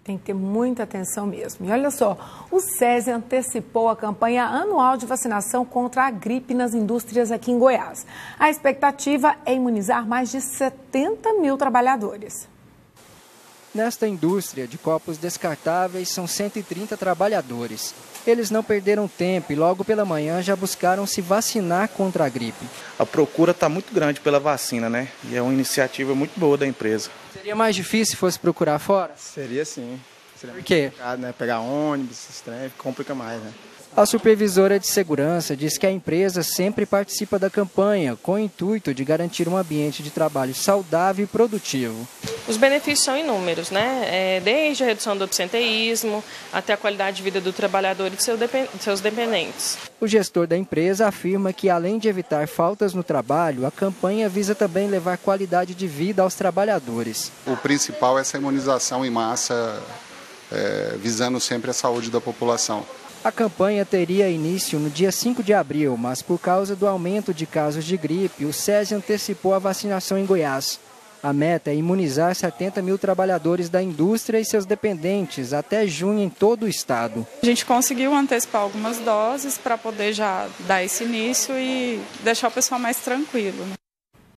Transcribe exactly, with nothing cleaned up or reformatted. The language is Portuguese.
Tem que ter muita atenção mesmo. E olha só, o SESI antecipou a campanha anual de vacinação contra a gripe nas indústrias aqui em Goiás. A expectativa é imunizar mais de setenta mil trabalhadores. Nesta indústria de copos descartáveis são cento e trinta trabalhadores. Eles não perderam tempo e logo pela manhã já buscaram se vacinar contra a gripe. A procura está muito grande pela vacina, né? E é uma iniciativa muito boa da empresa. Seria mais difícil se fosse procurar fora? Seria sim. Seria Por quê? Né? Pegar ônibus, esses trem, complica mais, né? A supervisora de segurança diz que a empresa sempre participa da campanha com o intuito de garantir um ambiente de trabalho saudável e produtivo. Os benefícios são inúmeros, né? É, desde a redução do absenteísmo até a qualidade de vida do trabalhador e de seus dependentes. O gestor da empresa afirma que, além de evitar faltas no trabalho, a campanha visa também levar qualidade de vida aos trabalhadores. O principal é essa imunização em massa, é, visando sempre a saúde da população. A campanha teria início no dia cinco de abril, mas por causa do aumento de casos de gripe, o SESI antecipou a vacinação em Goiás. A meta é imunizar setenta mil trabalhadores da indústria e seus dependentes até junho em todo o estado. A gente conseguiu antecipar algumas doses para poder já dar esse início e deixar o pessoal mais tranquilo, né?